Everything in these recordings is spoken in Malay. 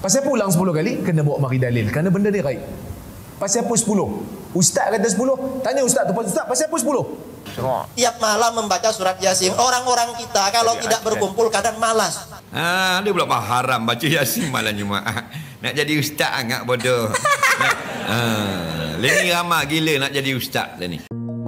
Pasal apa ulang 10 kali? Kena bawa mari dalil. Kerana benda ni raib. Pasal apa 10? Ustaz kata 10. Tanya ustaz tu, Ustaz, pasal apa 10? Tiap malam membaca surat Yasin. Orang-orang kita kalau tidak berkumpul kadang malas. Dia pula haram baca Yasin malam Jumaat. Nak jadi ustaz agak bodoh. Ni ramai gila nak jadi ustaz dah ni.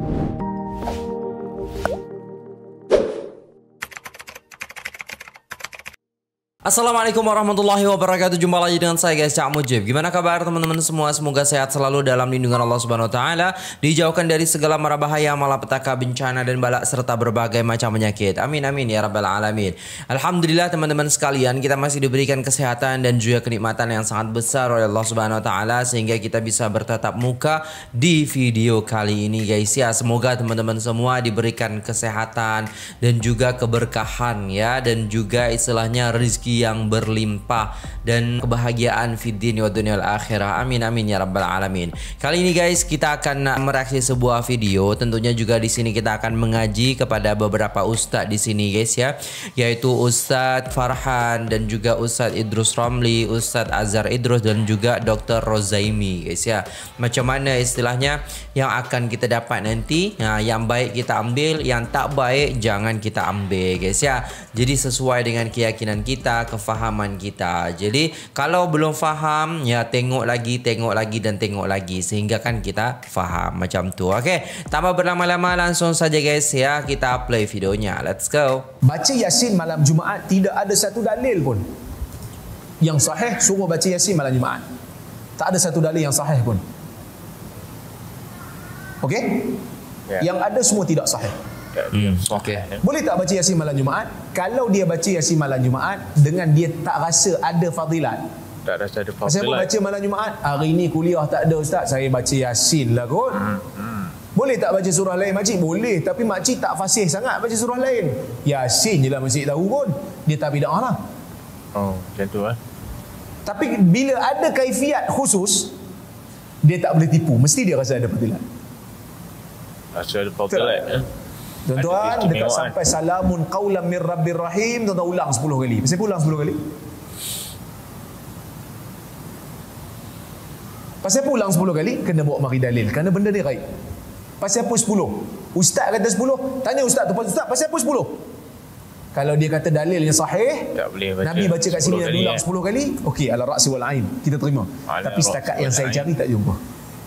Assalamualaikum warahmatullahi wabarakatuh. Jumpa lagi dengan saya guys, Cak Mujib. Gimana kabar teman-teman semua? Semoga sehat selalu dalam lindungan Allah Subhanahu wa taala, dijauhkan dari segala mara bahaya, malapetaka, bencana dan balak serta berbagai macam penyakit. Amin amin ya rabbal alamin. Alhamdulillah teman-teman sekalian, kita masih diberikan kesehatan dan juga kenikmatan yang sangat besar oleh Allah Subhanahu wa taala sehingga kita bisa bertatap muka di video kali ini guys ya. Semoga teman-teman semua diberikan kesehatan dan juga keberkahan ya, dan juga istilahnya rezeki yang berlimpah dan kebahagiaan fid din wa dunyal akhirah. Amin amin ya rabbal alamin. Kali ini guys kita akan mereaksi sebuah video. Tentunya juga di sini kita akan mengaji kepada beberapa ustadz di sini guys ya, yaitu Ustadz Farhan dan juga Ustadz Idrus Romli, Ustadz Azhar Idrus dan juga Dr. Rozaimi guys ya. Macam mana istilahnya yang akan kita dapat nanti? Nah, yang baik kita ambil, yang tak baik jangan kita ambil guys ya. Jadi sesuai dengan keyakinan kita, kefahaman kita. Jadi kalau belum faham ya tengok lagi dan tengok lagi sehingga kan kita faham macam tu. Okey, tanpa berlama-lama langsung saja guys ya, kita play videonya. Let's go. Baca Yasin malam Jumaat tidak ada satu dalil pun yang sahih suruh baca Yasin malam Jumaat. Tak ada satu dalil yang sahih pun. Okey? Yang ada semua tidak sahih. Okay. Boleh tak baca Yasin malam Jumaat? Kalau dia baca Yasin malam Jumaat dengan dia tak rasa ada fadilat. Tak rasa ada fadilat. Saya baca malam Jumaat, hari ni kuliah tak ada ustaz, saya baca Yasin lah kot. Boleh tak baca surah lain makcik? Boleh, tapi makcik tak fasih sangat baca surah lain. Yasin je lah makcik tahu pun. Dia tak bid'ah lah. Oh, macam tu lah. Tapi bila ada kaifiat khusus, dia tak boleh tipu. Mesti dia rasa ada fadilat. Rasa ada fadilat ya. Tuan-tuan, dekat sampai salamun qaulam mir rabbir rahim, tuan-tuan ulang 10 kali. Pasal ulang 10 kali? Pasal apa ulang 10 kali? Kena bawa mari dalil. Kerana benda ni raib. Pasal apa 10? Ustaz kata 10. Tanya ustaz tu, Ustaz, pasal apa 10? Kalau dia kata dalilnya sahih, tak boleh baca. Nabi baca kat sini Nabi ulang 10 kali. Okey, ala ra'si wal ain. Kita terima. Tapi setakat yang saya cari tak jumpa.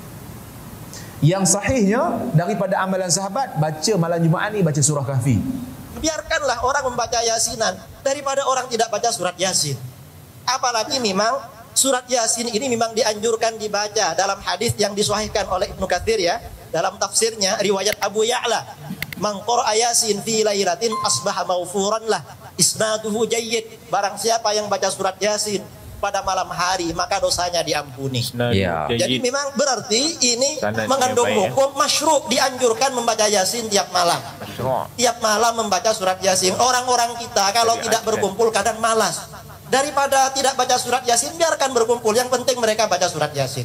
Yang sahihnya daripada amalan sahabat, baca malam Jumaat ni baca surah Kahfi. Biarkanlah orang membaca Yasinan daripada orang tidak baca surat Yasin. Apalagi memang surat Yasin ini memang dianjurkan dibaca dalam hadis yang disahihkan oleh Ibnu Katsir ya, dalam tafsirnya riwayat Abu Ya'la, man qara'a Yasin fi lailatin asbaha maghfuran lah, isnaduhu jayyid. Barang siapa yang baca surat Yasin pada malam hari maka dosanya diampuni. Ya. Jadi memang berarti ini mengandung hukum masyru', dianjurkan membaca Yasin tiap malam. Tiap malam membaca surat Yasin. Orang-orang kita kalau tidak berkumpul kadang malas. Daripada tidak baca surat Yasin, biarkan berkumpul. Yang penting mereka baca surat Yasin.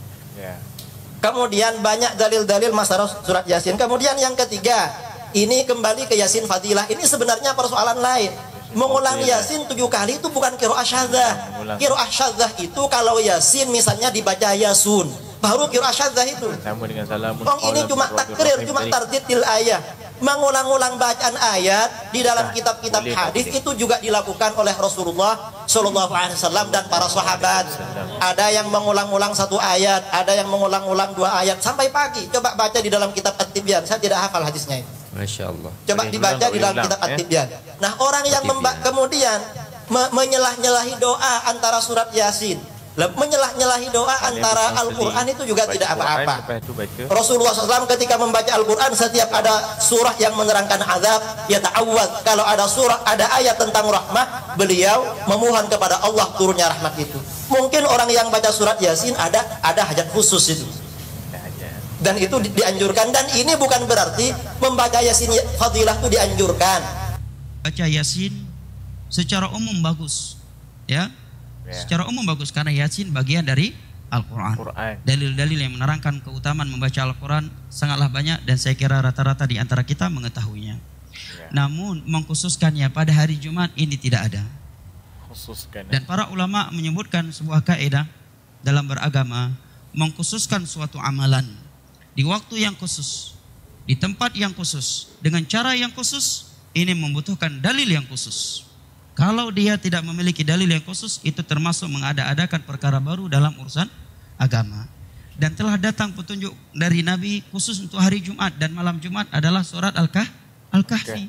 Kemudian banyak dalil-dalil masalah surat Yasin. Kemudian yang ketiga, ini kembali ke Yasin Fadilah. Ini sebenarnya persoalan lain. Mengulang Yasin 7 kali itu bukan qiraah syadzah. Qiraah syadzah itu kalau Yasin misalnya dibaca Yasun, baru qiraah syadzah itu. Sama dengan salamun. Ini cuma takrir, cuma tardidil ayat. Mengulang-ulang bacaan ayat di dalam kitab-kitab hadis itu juga dilakukan oleh Rasulullah Shallallahu Alaihi Wasallam dan para sahabat. Ada yang mengulang-ulang 1 ayat, ada yang mengulang-ulang 2 ayat sampai pagi. Coba baca di dalam kitab At-Tibyan. Saya tidak hafal hadisnya itu. Masya Allah. Coba dibaca di dalam kitab At-Tibyan. Nah, orang yang kemudian menyelah-nyelahi doa antara surat Yasin, menyelah-nyelahi doa antara Al-Quran itu juga tidak apa-apa. Rasulullah SAW ketika membaca Al-Quran, setiap ada surah yang menerangkan azab, ya ta'awwad. Kalau ada surah, ada ayat tentang rahmah, beliau memohon kepada Allah turunnya rahmat itu. Mungkin orang yang baca surat Yasin ada hajat khusus itu. Dan itu dianjurkan, dan ini bukan berarti membaca Yasin fadilah itu dianjurkan. Baca Yasin secara umum bagus ya. Secara umum bagus karena Yasin bagian dari Al-Quran. Dalil-dalil yang menerangkan keutamaan membaca Al-Quran sangatlah banyak dan saya kira rata-rata di antara kita mengetahuinya. Namun mengkhususkannya pada hari Jumat ini tidak ada. Dan para ulama menyebutkan sebuah kaidah dalam beragama, mengkhususkan suatu amalan di waktu yang khusus, di tempat yang khusus, dengan cara yang khusus, ini membutuhkan dalil yang khusus. Kalau dia tidak memiliki dalil yang khusus, itu termasuk mengada-adakan perkara baru dalam urusan agama. Dan telah datang petunjuk dari Nabi khusus untuk hari Jumat, dan malam Jumat adalah surat Al-Kahfi.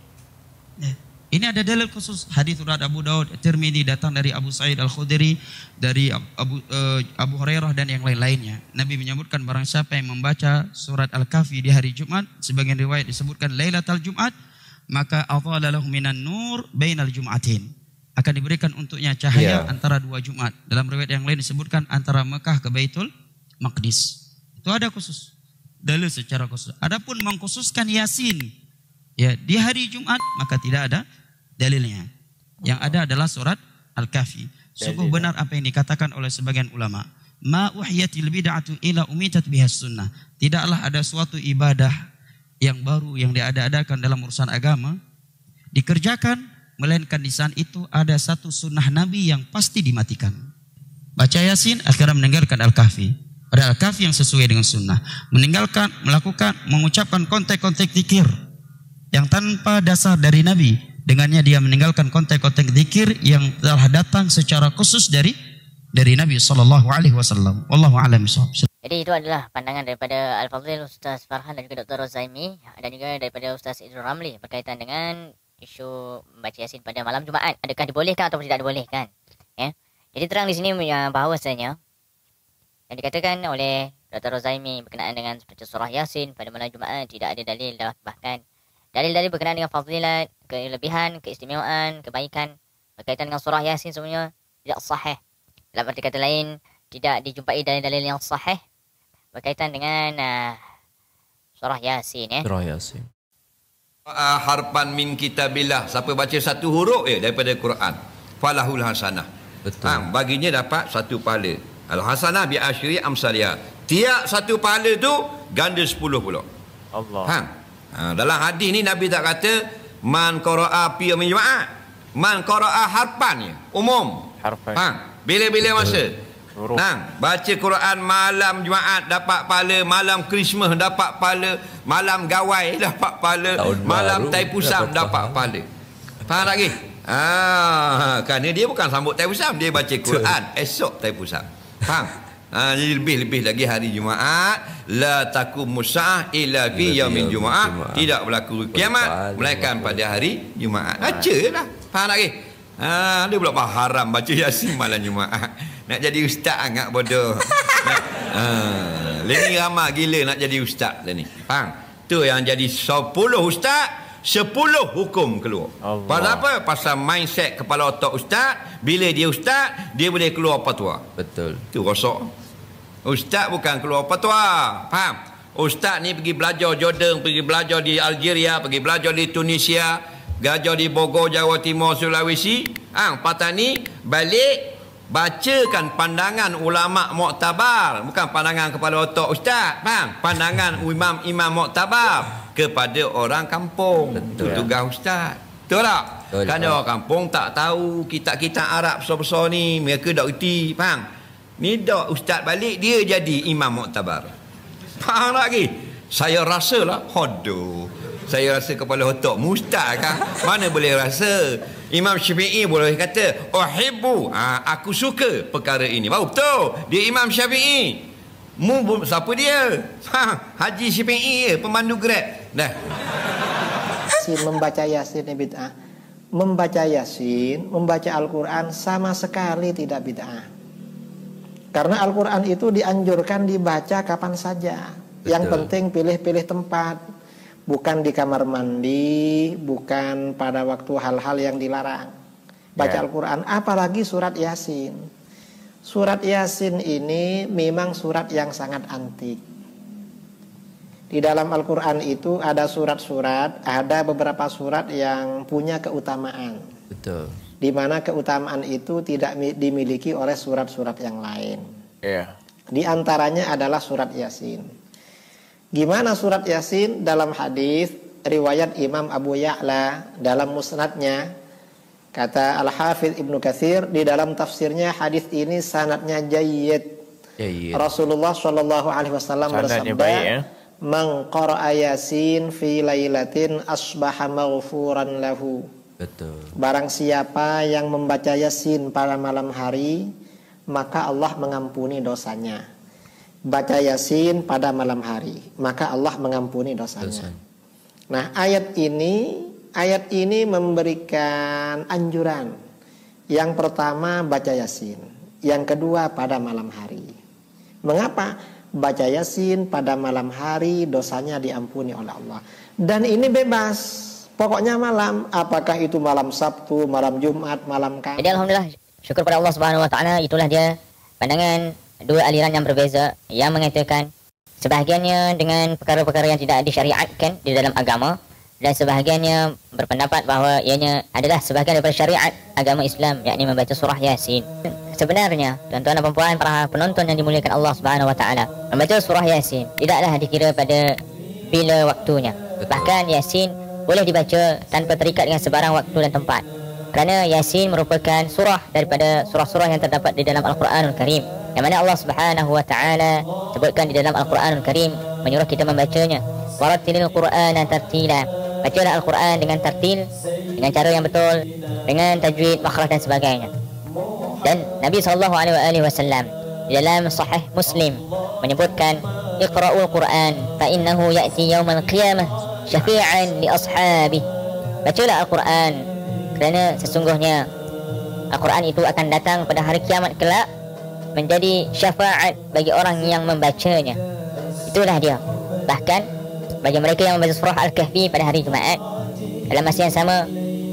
Ya. Ini ada dalil khusus, hadis riwayat Abu Daud, Tirmidzi, datang dari Abu Sa'id Al-Khudri, dari Abu Hurairah dan yang lain-lainnya. Nabi menyebutkan barang siapa yang membaca surat Al-Kahfi di hari Jumat, sebagian riwayat disebutkan Lailatul Jumat, maka athala lahu minan nur bainal jum'atin. Akan diberikan untuknya cahaya antara dua Jumat. Dalam riwayat yang lain disebutkan antara Mekah ke Baitul Maqdis. Itu ada khusus, dalil secara khusus. Adapun mengkhususkan Yasin ya di hari Jumat, maka tidak ada dalilnya. Yang ada adalah surat Al-Kahfi. Sungguh benar apa yang dikatakan oleh sebagian ulama. Ma uhyatil bid'atu ila umitat bihas sunnah. Tidaklah ada suatu ibadah yang baru yang diada-adakan dalam urusan agama dikerjakan, melainkan di saat itu ada satu sunnah Nabi yang pasti dimatikan. Baca Yasin, akhirnya meninggalkan Al-Kahfi. Ada Al-Kahfi yang sesuai dengan sunnah. Meninggalkan, melakukan, mengucapkan kontek-kontek zikir yang tanpa dasar dari Nabi. Dengannya dia meninggalkan kontek-kontek zikir yang telah datang secara khusus dari Nabi SAW. Wallahu a'lam bishawab. Jadi itu adalah pandangan daripada Al-Fadhil Ustaz Farhan dan juga Dr. Rozaimi, dan juga daripada Ustaz Idrul Ramli berkaitan dengan isu membaca Yasin pada malam Jumaat. Adakah dibolehkan atau tidak dibolehkan? Ya. Jadi terang di sini bahawasanya yang dikatakan oleh Dr. Rozaimi berkenaan dengan baca surah Yasin pada malam Jumaat tidak ada dalil, bahkan dalil-dalil berkenaan dengan fadilat, kelebihan, keistimewaan, kebaikan berkaitan dengan surah Yasin semuanya tidak sahih. Dalam arti kata lain, tidak dijumpai dalil-dalil yang sahih berkaitan dengan surah Yasin ya. Surah Yasin. Harpan min kitabillah, siapa baca satu huruf daripada Quran, falahul hasanah. Betul. Baginya dapat satu pahala. Al hasanah bi asyri amsalia. Tiap satu pahala tu ganda 10 pula. Allah. Dalam hadis ni Nabi tak kata man qara'a fi yaumil jumaat. Man qara'a harpan umum. Harfan. Bila-bila masa. Baca Quran malam Jumaat dapat pahala, malam Christmas dapat pahala, malam Gawai dapat pahala, malam Taipusam dapat pahala. Faham tak lagi? Kerana dia bukan sambut Taipusam, dia baca Quran esok Taipusam. Faham? Jadi lebih-lebih lagi hari Jumaat, la taqumu sa'ah illa fi yaumil Jumaat, tidak berlaku kiamat melainkan pada hari Jumaat. Bacalah. Faham tak lagi? Dia pula haram baca Yasin malam Jumaat. Nak jadi ustaz agak bodoh. Lini ramai gila nak jadi ustaz dah ni. Faham? Tu yang jadi 10 ustaz, 10 hukum keluar. Pasal apa? Pasal mindset kepala otak ustaz. Bila dia ustaz, dia boleh keluar fatwa. Betul. Tu rosak. Ustaz bukan keluar fatwa. Faham? Ustaz ni pergi belajar Jordan, pergi belajar di Algeria, pergi belajar di Tunisia, belajar di Bogor, Jawa Timur, Sulawesi. Patah ni balik bacakan pandangan ulama muktabar, bukan pandangan kepala otak ustaz. Faham? Pandangan imam-imam muktabar kepada orang kampung. Betul. Tugas ustaz. Betul tak? Kerana orang kampung tak tahu kitab-kitab Arab besar-besar ni, mereka tak reti. Faham? Ni dak ustaz balik dia jadi imam muktabar. Faham tak lagi? Saya rasalah, saya rasa kepala otak mustaz kan? Mana boleh rasa? Imam Syafi'i boleh kata, uhibbu, aku suka perkara ini. Baru betul. Dia Imam Syafi'i. Siapa dia? Haji Syafi'i, pemandu Grab. Dah. Membaca Yasin bid'ah. Membaca Yasin, membaca Al-Quran sama sekali tidak bid'ah. Karena Al-Quran itu dianjurkan dibaca kapan saja. Yang penting pilih-pilih tempat. Bukan di kamar mandi, bukan pada waktu hal-hal yang dilarang. Baca Al-Quran, apalagi surat Yasin. Surat Yasin ini memang surat yang sangat antik. Di dalam Al-Quran itu ada surat-surat, ada beberapa surat yang punya keutamaan. Betul. Di mana keutamaan itu tidak dimiliki oleh surat-surat yang lain. Di antaranya adalah surat Yasin. Gimana surat Yasin? Dalam hadis riwayat Imam Abu Ya'la dalam musnadnya, Kata Al-Hafidh Ibnu Katsir di dalam tafsirnya, hadis ini sanadnya jayyid. Rasulullah Shallallahu Alaihi Wasallam bersabda, "Man qara'a Yasin fi lailatin asbaha maghfuran lahu." Betul. Barang siapa yang membaca Yasin pada malam hari, maka Allah mengampuni dosanya. Baca Yasin pada malam hari, maka Allah mengampuni dosanya. Nah, ayat ini memberikan anjuran. Yang pertama baca Yasin, yang kedua pada malam hari. Mengapa? Baca Yasin pada malam hari dosanya diampuni oleh Allah. Dan ini bebas, pokoknya malam. Apakah itu malam Sabtu, malam Jumat, malam Kamis. Jadi alhamdulillah, syukur pada Allah Subhanahu wa taala, itulah dia pandangan dua aliran yang berbeza yang mengatakan sebahagiannya dengan perkara-perkara yang tidak disyariatkan di dalam agama, dan sebahagiannya berpendapat bahawa ianya adalah sebahagian daripada syariat agama Islam, yakni membaca surah Yasin. Sebenarnya, tuan-tuan dan puan para penonton yang dimuliakan Allah Subhanahu wa taala, membaca surah Yasin tidaklah dikira pada bila waktunya. Bahkan Yasin boleh dibaca tanpa terikat dengan sebarang waktu dan tempat. Kerana Yasin merupakan surah daripada surah-surah yang terdapat di dalam Al-Quranul Karim, yang mana Allah Subhanahu wa taala sebutkan di dalam Al-Quranul Karim, menyuruh kita membacanya. Warattilil Qur'ana tartila. Bacalah Al-Quran dengan tartil, dengan cara yang betul, dengan tajwid, makhraj dan sebagainya. Dan Nabi SAW di dalam Sahih Muslim menyebutkan, Iqra'ul Quran fa innahu ya'ti yawmal qiyamah syafi'an li ashabih. Bacalah Al-Quran, kerana sesungguhnya Al-Quran itu akan datang pada hari kiamat kelak menjadi syafaat bagi orang yang membacanya. Itulah dia. Bahkan bagi mereka yang membaca surah Al-Kahfi pada hari Jumaat, dalam masa yang sama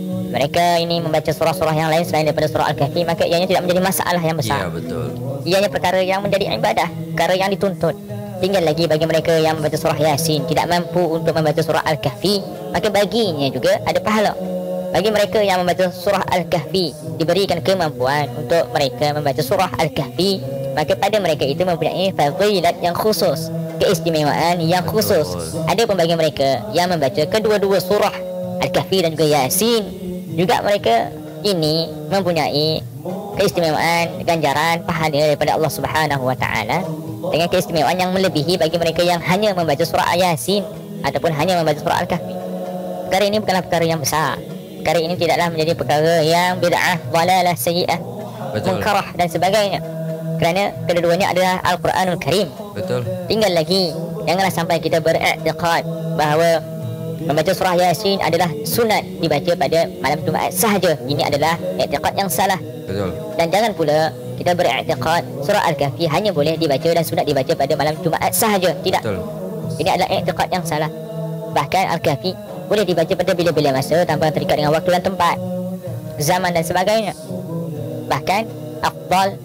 mereka ini membaca surah-surah yang lain selain daripada surah Al-Kahfi, maka ianya tidak menjadi masalah yang besar. Ya, betul. Ianya perkara yang menjadi ibadah, perkara yang dituntut. Tinggal lagi bagi mereka yang membaca surah Yasin tidak mampu untuk membaca surah Al-Kahfi, maka baginya juga ada pahala. Bagi mereka yang membaca surah Al-Kahfi diberikan kemampuan untuk mereka membaca surah Al-Kahfi, maka pada mereka itu mempunyai fadilat yang khusus, keistimewaan yang khusus. Ada pun bagi mereka yang membaca kedua-dua surah Al-Kahfi dan juga Yasin, juga mereka ini mempunyai keistimewaan, ganjaran, pahala daripada Allah Subhanahu wa taala, dengan keistimewaan yang melebihi bagi mereka yang hanya membaca surah Yasin ataupun hanya membaca surah Al-Kahfi. Perkara ini bukanlah perkara yang besar. Perkara ini tidaklah menjadi perkara yang bid'ah, dhalalah, sayyi'ah, munkarah dan sebagainya. Kerana kedua-duanya adalah Al-Quranul Karim. Betul. Tinggal lagi, janganlah sampai kita beriktikad bahawa membaca surah Yasin adalah sunat dibaca pada malam Jumaat sahaja. Ini adalah iktikad yang salah. Betul. Dan jangan pula kita beriktikad surah Al-Kahfi hanya boleh dibaca dan sunat dibaca pada malam Jumaat sahaja. Tidak. Betul. Ini adalah iktikad yang salah. Bahkan Al-Kahfi boleh dibaca pada bila-bila masa tanpa terikat dengan waktu dan tempat, zaman dan sebagainya. Bahkan afdal,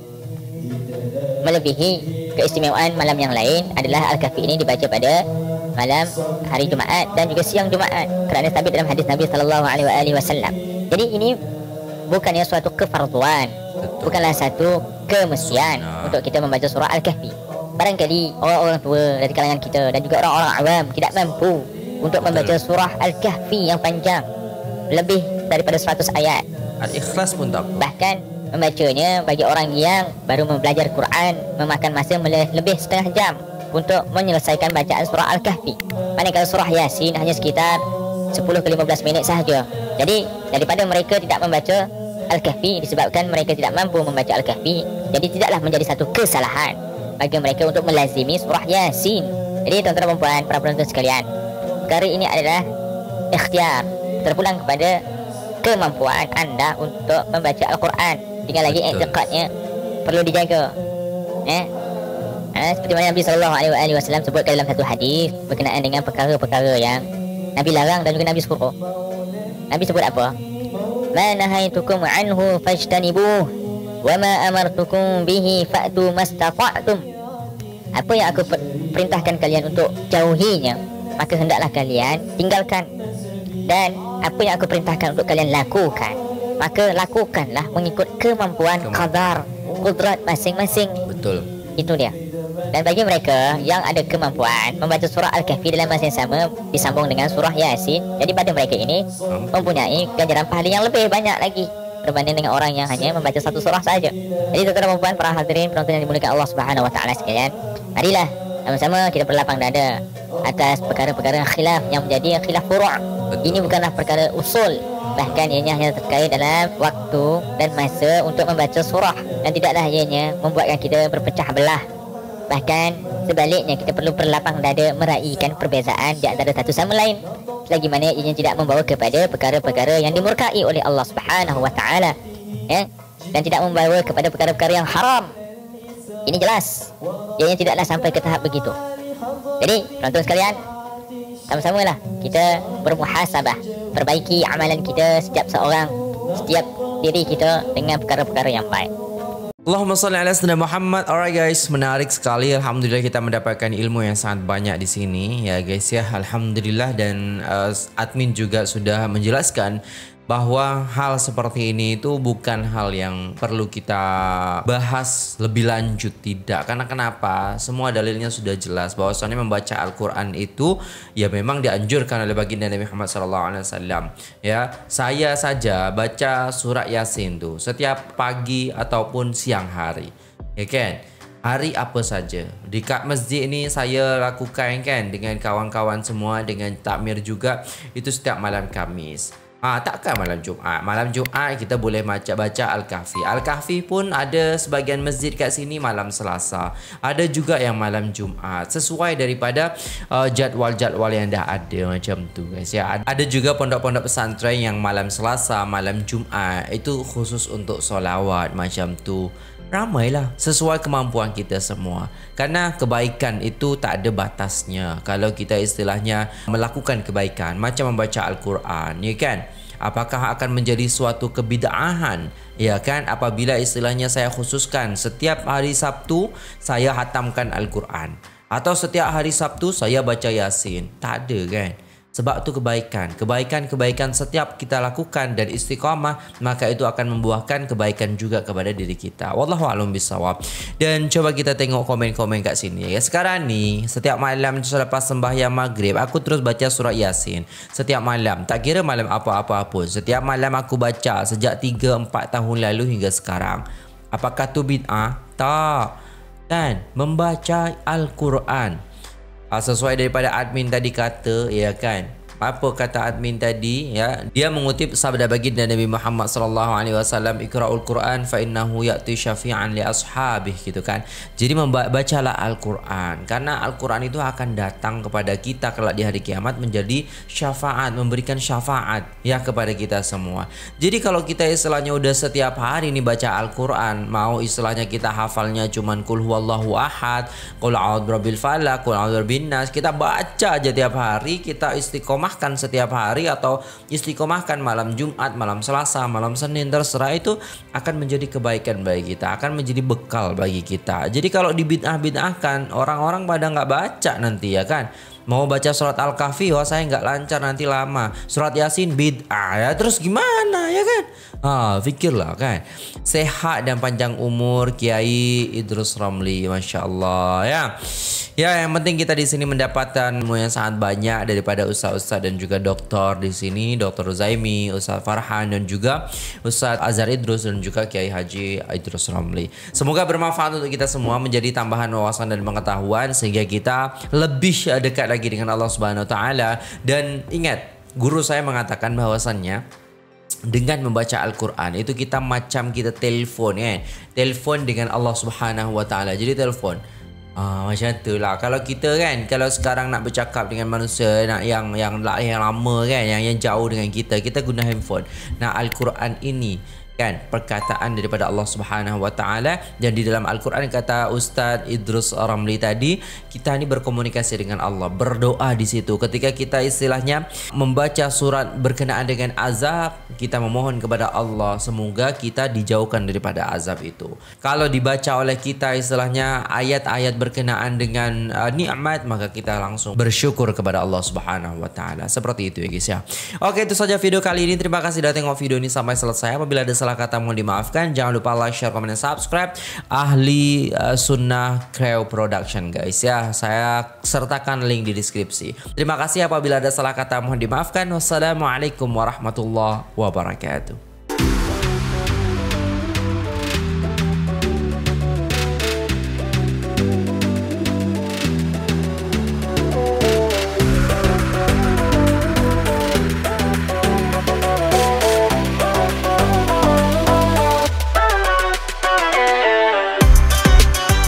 melebihi keistimewaan malam yang lain adalah Al-Kahfi ini dibaca pada malam hari Jumaat dan juga siang Jumaat, kerana sabit dalam hadis Nabi SAW. Jadi ini bukannya suatu kefarduan, bukanlah satu kemestian untuk kita membaca surah Al-Kahfi. Barangkali orang-orang tua dari kalangan kita dan juga orang-orang awam tidak mampu untuk membaca surah Al-Kahfi yang panjang, lebih daripada 100 ayat. Al-Ikhlas pun tak. Bahkan membacanya bagi orang yang baru belajar Quran memakan masa lebih setengah jam untuk menyelesaikan bacaan surah Al-Kahfi. Manakala surah Yasin hanya sekitar 10 ke 15 minit sahaja. Jadi daripada mereka tidak membaca Al-Kahfi disebabkan mereka tidak mampu membaca Al-Kahfi, jadi tidaklah menjadi satu kesalahan bagi mereka untuk melazimi surah Yasin. Jadi tuan-tuan dan puan para penonton sekalian, perkara ini adalah ikhtiar, terpulang kepada kemampuan anda untuk membaca Al-Quran. Tinggal lagi i'tiqadnya perlu dijaga. Seperti mana Nabi SAW sebutkan dalam satu hadis berkenaan dengan perkara-perkara yang Nabi larang dan juga Nabi suruh. Nabi sebut apa? Ma nahaitukum anhu fajtanibuh wa ma amartukum bihi fa'tu mastata'tum. Apa yang aku perintahkan kalian untuk jauhinya, maka hendaklah kalian tinggalkan. Dan apa yang aku perintahkan untuk kalian lakukan, maka lakukanlah mengikut kemampuan qadar, kudrat masing-masing. Betul. Itu dia. Dan bagi mereka yang ada kemampuan membaca surah Al-Kahfi dalam masa yang sama disambung dengan surah Yasin, jadi pada mereka ini mempunyai ganjaran pahala yang lebih banyak lagi berbanding dengan orang yang hanya membaca satu surah saja. Jadi tuan-tuan dan puan, para hadirin penonton yang dimuliakan Allah Subhanahu wa taala sekalian, marilah sama-sama kita berlapang dada atas perkara-perkara khilaf yang menjadi khilaf furu'. Ini bukanlah perkara usul, bahkan ianya hanya terkait dalam waktu dan masa untuk membaca surah, dan tidaklah ianya membuatkan kita berpecah belah. Bahkan sebaliknya, kita perlu berlapang dada meraihkan perbezaan di antara satu sama lain, selagi mana ianya tidak membawa kepada perkara-perkara yang dimurkai oleh Allah Subhanahu wa taala, ya, dan tidak membawa kepada perkara-perkara yang haram. Ini jelas, ianya tidaklah sampai ke tahap begitu. Jadi penonton sekalian, sama-samalah kita bermuhasabah, perbaiki amalan kita setiap seorang, setiap diri kita dengan perkara-perkara yang baik. Allahumma salli ala sayyidina Muhammad. Alright guys, menarik sekali. Alhamdulillah kita mendapatkan ilmu yang sangat banyak di sini ya guys ya. Alhamdulillah, dan admin juga sudah menjelaskan bahwa hal seperti ini itu bukan hal yang perlu kita bahas lebih lanjut, tidak. Karena kenapa? Semua dalilnya sudah jelas bahwasannya membaca Al-Quran itu ya memang dianjurkan oleh baginda Nabi Muhammad SAW. Ya, saya saja baca surat Yasin tuh setiap pagi ataupun siang hari, ya kan? Hari apa saja di masjid ini saya lakukan kan dengan kawan-kawan semua, dengan takmir juga, itu setiap malam Khamis. Takkan malam Jumaat. Malam Jumaat kita boleh baca Al-Kahfi. Al-Kahfi pun ada sebagian masjid kat sini malam Selasa. Ada juga yang malam Jumaat. Sesuai daripada jadual-jadual yang dah ada macam tu guys ya. Ada juga pondok-pondok pesantren yang malam Selasa, malam Jumaat itu khusus untuk solawat macam tu. Ramailah sesuai kemampuan kita semua. Karena kebaikan itu tak ada batasnya. Kalau kita istilahnya melakukan kebaikan macam membaca Al-Quran, ya kan? Apakah akan menjadi suatu kebid'ahan, ya kan? Apabila istilahnya saya khususkan setiap hari Sabtu saya hatamkan Al-Quran, atau setiap hari Sabtu saya baca Yasin. Tak ada kan? Sebab itu kebaikan setiap kita lakukan dan istiqamah, maka itu akan membuahkan kebaikan juga kepada diri kita. Wallahu a'lam bishawab. Dan coba kita tengok komen-komen kat sini ya. Sekarang ni setiap malam selepas sembahyang maghrib aku terus baca surat Yasin. Setiap malam, tak kira malam apa-apa pun. Setiap malam aku baca sejak 3-4 tahun lalu hingga sekarang. Apakah tu bid'ah? Tak. Dan membaca Al-Quran sesuai daripada admin tadi kata, ya kan? Apa kata admin tadi ya? Dia mengutip sabda baginda Nabi Muhammad sallallahu alaihi wasallam, "Iqra'ul Qur'an fa innahu ya'ti syafi'an li ashabih," gitu kan. Jadi membacalah Al-Qur'an karena Al-Qur'an itu akan datang kepada kita kelak di hari kiamat menjadi syafaat, memberikan syafaat ya kepada kita semua. Jadi kalau kita istilahnya udah setiap hari ini baca Al-Qur'an, mau istilahnya kita hafalnya cuman qul huwallahu ahad, qul a'udzu birabbil falaq, qul a'udzu birabbin nas, kita baca aja tiap hari, kita istiqomah setiap hari atau istiqomahkan malam Jumat, malam Selasa, malam Senin, terserah, itu akan menjadi kebaikan bagi kita, akan menjadi bekal bagi kita. Jadi kalau dibid'ah-bid'ahkan, orang-orang pada nggak baca nanti ya kan. Mau baca surat Al-Kahfi, wah saya nggak lancar nanti lama. Surat Yasin bid'ah ya, terus gimana ya kan? Fikirlah kan. Sehat dan panjang umur Kiai Idrus Ramli, Masya Allah ya. Ya, yang penting kita di sini mendapatkan ilmu yang sangat banyak daripada ustaz-ustaz dan juga doktor di sini, Dr. Zaimi, Ustaz Farhan, dan juga Ustaz Azhar Idrus dan juga Kiai Haji Idrus Ramli. Semoga bermanfaat untuk kita semua, menjadi tambahan wawasan dan pengetahuan sehingga kita lebih dekat lagi dengan Allah Subhanahu wa taala. Dan ingat, guru saya mengatakan bahwasannya dengan membaca Al-Quran itu kita macam kita telefon kan. Telefon dengan Allah Subhanahu wa taala. Jadi telefon. Macam tu lah. Kalau kita kan, kalau sekarang nak bercakap dengan manusia nak yang lama kan, yang jauh dengan kita guna handphone. Nah, Al-Quran ini kan perkataan daripada Allah Subhanahu wa taala, dan di dalam Al-Quran kata Ustaz Idrus Ramli tadi, kita ni berkomunikasi dengan Allah, berdoa di situ. Ketika kita istilahnya membaca surat berkenaan dengan azab, kita memohon kepada Allah semoga kita dijauhkan daripada azab itu. Kalau dibaca oleh kita istilahnya ayat-ayat berkenaan dengan nikmat, maka kita langsung bersyukur kepada Allah Subhanahu wa taala. Seperti itu ya guys ya. Oke, itu saja video kali ini. Terima kasih sudah tengok video ini sampai selesai. Apabila ada salah kata mohon dimaafkan. Jangan lupa like, share, komen, dan subscribe. Ahli Sunnah Crew Production guys ya. Saya sertakan link di deskripsi. Terima kasih, apabila ada salah kata mohon dimaafkan. Wassalamualaikum warahmatullahi wabarakatuh.